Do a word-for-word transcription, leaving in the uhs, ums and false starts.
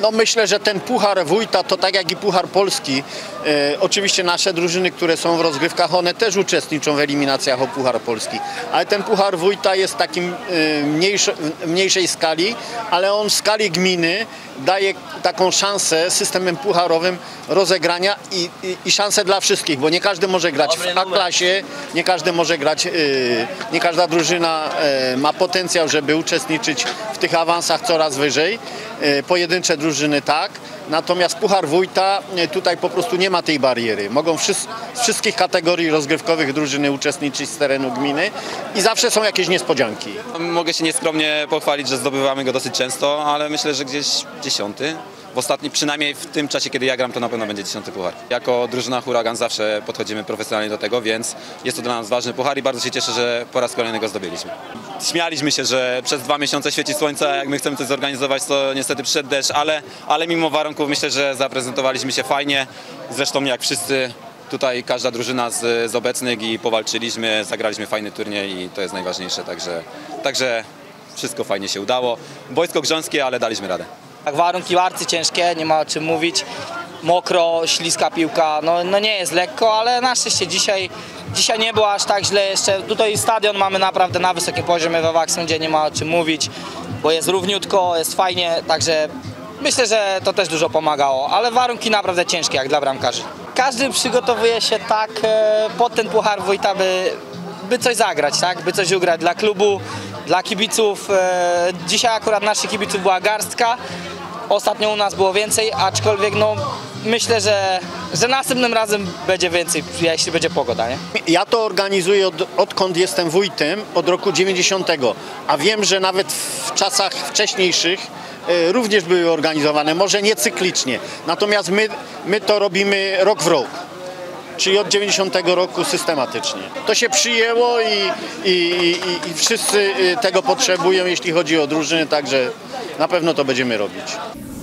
No myślę, że ten Puchar Wójta to tak jak i Puchar Polski. E, oczywiście nasze drużyny, które są w rozgrywkach, one też uczestniczą w eliminacjach o Puchar Polski. Ale ten Puchar Wójta jest takim e, mniejszy, mniejszej skali, ale on w skali gminy daje taką szansę systemem pucharowym rozegrania i, i, i szansę dla wszystkich, bo nie każdy może grać w A-klasie, nie każdy może grać, e, nie każda drużyna e, ma potencjał, żeby uczestniczyć w tych awansach coraz wyżej. E, pojedyncze drużyny tak, natomiast Puchar Wójta tutaj po prostu nie ma tej bariery. Mogą wszyscy, z wszystkich kategorii rozgrywkowych drużyny uczestniczyć z terenu gminy i zawsze są jakieś niespodzianki. Mogę się nieskromnie pochwalić, że zdobywamy go dosyć często, ale myślę, że gdzieś dziesiąty. W ostatnim, przynajmniej w tym czasie, kiedy ja gram, to na pewno będzie dziesiąty puchar. Jako drużyna Huragan zawsze podchodzimy profesjonalnie do tego, więc jest to dla nas ważny puchar i bardzo się cieszę, że po raz kolejny go zdobyliśmy. Śmialiśmy się, że przez dwa miesiące świeci słońce, a jak my chcemy coś zorganizować, to niestety przyszedł deszcz, ale, ale mimo warunków myślę, że zaprezentowaliśmy się fajnie. Zresztą jak wszyscy tutaj, każda drużyna z, z obecnych i powalczyliśmy, zagraliśmy fajny turniej i to jest najważniejsze, także, także wszystko fajnie się udało. Boisko grząskie, ale daliśmy radę. Tak, warunki bardzo ciężkie, nie ma o czym mówić. Mokro, śliska piłka, no, no nie jest lekko, ale na szczęście dzisiaj, dzisiaj nie było aż tak źle jeszcze. Tutaj stadion mamy naprawdę na wysokim poziomie we Waksundzie, nie ma o czym mówić, bo jest równiutko, jest fajnie, także myślę, że to też dużo pomagało, ale warunki naprawdę ciężkie jak dla bramkarzy. Każdy przygotowuje się tak e, pod ten Puchar Wójta, by, by coś zagrać, tak? By coś ugrać dla klubu, dla kibiców. E, dzisiaj akurat naszych kibiców była garstka. Ostatnio u nas było więcej, aczkolwiek no, myślę, że, że następnym razem będzie więcej, jeśli będzie pogoda, nie? Ja to organizuję od, odkąd jestem wójtem, od roku dziewięćdziesiątego, a wiem, że nawet w czasach wcześniejszych e, również były organizowane, może nie cyklicznie, natomiast my, my to robimy rok w rok. Czyli od dziewięćdziesiątego roku systematycznie. To się przyjęło i, i, i, i wszyscy tego potrzebują, jeśli chodzi o drużyny, także na pewno to będziemy robić.